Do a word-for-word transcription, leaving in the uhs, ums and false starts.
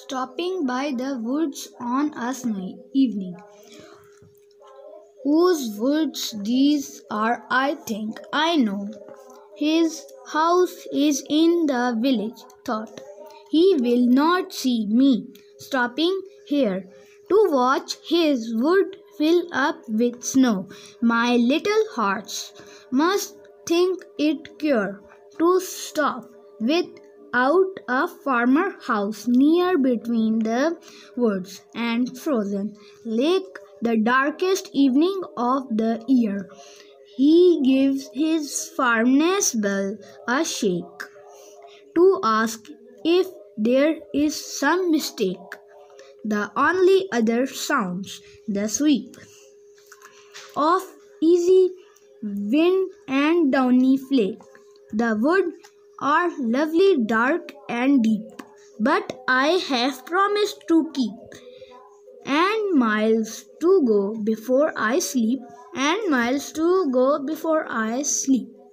stopping by the woods on a snowy evening. Whose woods these are, I think I know. His house is in the village, thought. He will not see me stopping here to watch his wood fill up with snow. My little hearts must think it queer to stop without a farmer house near between the woods and frozen lake the darkest evening of the year. He gives his farmhouse bell a shake to ask if there is some mistake. The only other sounds the sweep of easy wind and downy flake. The woods are lovely, dark and deep, but I have promised to keep. And miles to go before I sleep, and miles to go before I sleep.